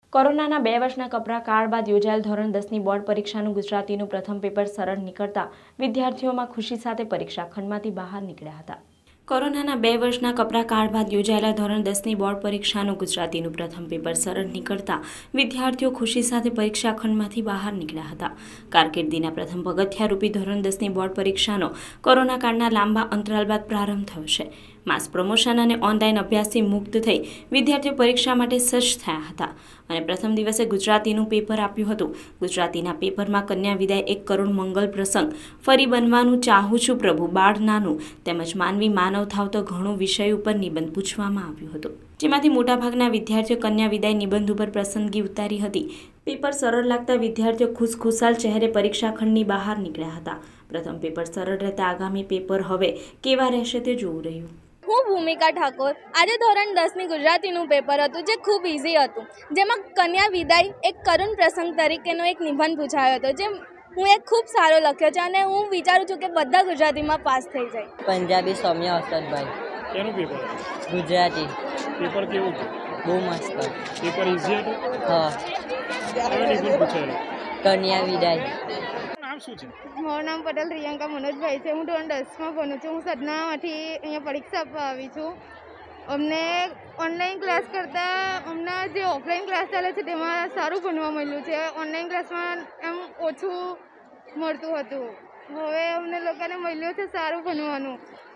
કોરોનાના 2 વર્ષના કપરા કાળ બાદ યોજાયેલ ધોરણ 10ની બોર્ડ પરીક્ષાનું ગુજરાતીનું પ્રથમ પેપર સરળ નીકળતા વિદ્યાર્થીઓમાં ખુશી સાથે પરીક્ષા ખંડમાંથી બહાર નીકળ્યા હતા। કોરોનાના 2 વર્ષના કપરા કાળ બાદ યોજાયેલા ધોરણ 10ની બોર્ડ પરીક્ષાનું ગુજરાતીનું પ્રથમ પેપર સરળ નીકળતા વિદ્યાર્થીઓ ખુશી સાથે પરીક્ષા ખંડમાંથી બહાર નીકળ્યા હતા। કારકિર્દીના પ્રથમ પગથિયારૂપી ધોરણ 10ની બોર્ડ પરીક્ષાનો કોરોના કાળના લાંબા અંતરાલ બાદ પ્રારંભ થયો છે। માસ પ્રમોશન અને ઓનલાઈન અભ્યાસથી મુક્ત થઈ વિદ્યાર્થીઓ પરીક્ષા માટે સજ્જ થયા હતા અને પ્રથમ દિવસે ગુજરાતીનું પેપર આપ્યું હતું। ગુજરાતીના પેપરમાં કન્યા વિદાય, 1 કરોડ મંગલ પ્રસંગ, ફરી બનવાનું ચાહું છું પ્રભુ, બાળ નાનું તેમજ માનવી માનવ થાવ તો ઘણું વિષય ઉપર નિબંધ પૂછવામાં આવ્યું હતું, જેમાંથી મોટાભાગના વિદ્યાર્થીઓ કન્યા વિદાય નિબંધ ઉપર પસંદગી ઉતારી હતી। પેપર સરળ લાગતા વિદ્યાર્થીઓ ખુશખુશાલ ચહેરે પરીક્ષા ખંડની બહાર નીકળ્યા હતા। પ્રથમ પેપર સરળ રહેતા આગામી પેપર હવે કેવા રહેશે તે જોવું રહ્યું। હું ભૂમિકા ઠાકોર। આજે ધોરણ 10ની ગુજરાતીનું પેપર હતું જે ખૂબ ઇઝી હતું, જેમાં કન્યા વિદાય, 1 કરુણ પ્રસંગ તરીકેનો એક નિબંધ પૂછાયો હતો, જે હું એક ખૂબ સારો લખ્યો છે અને હું વિચારું છું કે બધા ગુજરાતીમાં પાસ થઈ જાય। પંજાબી સૌમ્ય અસદભાઈ। કેનું પેપર? ગુજરાતી। પેપર કેવું છે? બહુ મસ્ત। પેપર ઇઝી હતું? હા। કયો નિબંધ પૂછાયેલો? કન્યા વિદાય। નામ શું છે? મારું નામ પટેલ રિયંકા મનોજભાઈ છે। હું ધોરણ 10માં ભણું છું। હું સદનામાંથી અહીંયા પરીક્ષા આપવા આવી છું। અમને ઓનલાઈન ક્લાસ કરતાં હમણાં જે ઓફલાઈન ક્લાસ ચાલે છે તેમાં સારું ભણવા મળ્યું છે। ઓનલાઈન ક્લાસમાં એમ ઓછું મળતું હતું, હવે અમને લોકોને મળ્યું છે સારું ભણવાનું।